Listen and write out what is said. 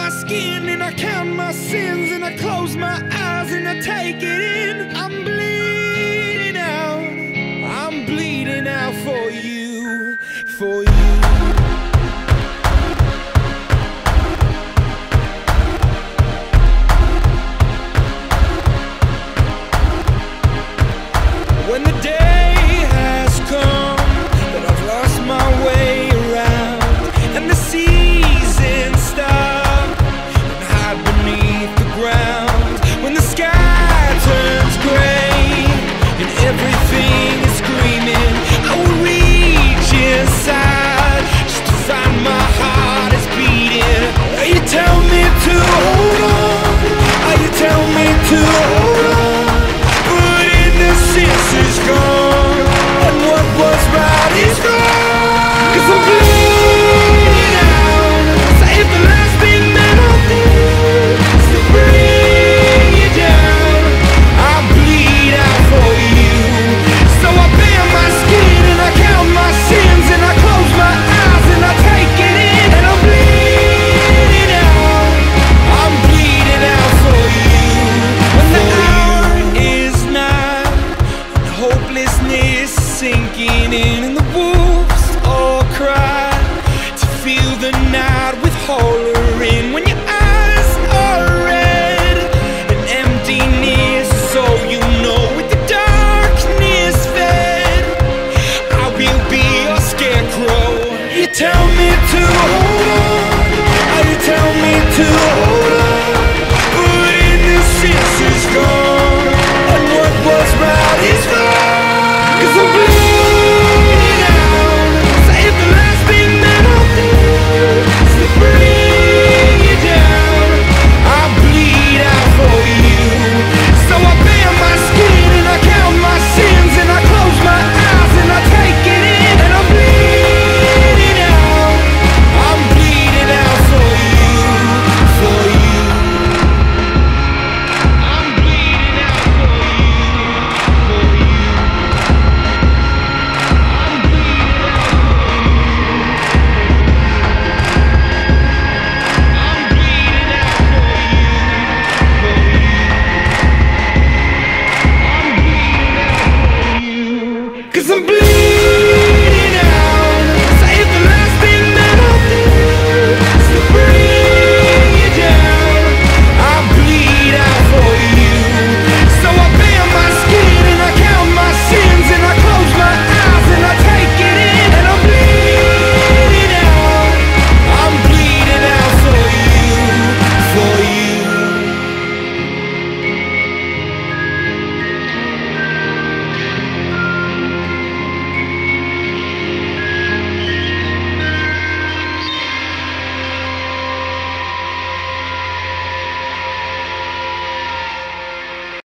my skin and I count my sins and I close my eyes and I take it in. I'm bleeding out for you, for you. When the day has come that I've lost my way around and the seasons stop and hide beneath the ground, when the sky turns gray and everything is screaming, I will reach inside just to find my heart is beating. You tell me to hold on, you tell me to hold on, but innocence is gone and what was right is wrong. 'Cause I'm bleeding out, save the last thing that I need is to bring you down. I bleed out for you, so I bare my skin and I count my sins and I close my eyes and I take it in. And I'm bleeding out for you. When the hour is nigh and hopelessness is sinking in and the wolves all cry to feel the night with hollering, when you